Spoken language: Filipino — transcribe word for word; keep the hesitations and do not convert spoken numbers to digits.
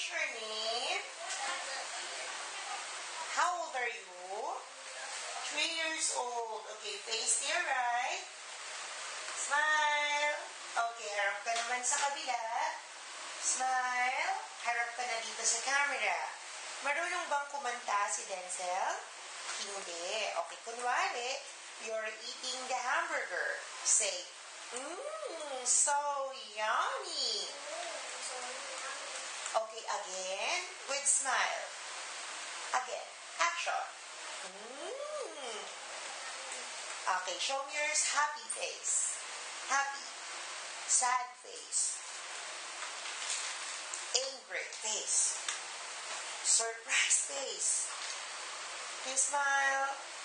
is your name? How old are you? Three years old. Okay, face to your right. Smile. Okay, harap ka naman sa kabila. Smile. Harap ka na dito sa camera. Marunong bang kumanta si Denzel? Hindi. Okay, kunwari, you're eating the hamburger. Say, mmm, so yummy. Okay, again, with smile. Again, action. Mmm. Okay, show me your happy face. Happy. Sad face. Angry face. Surprise face. You smile.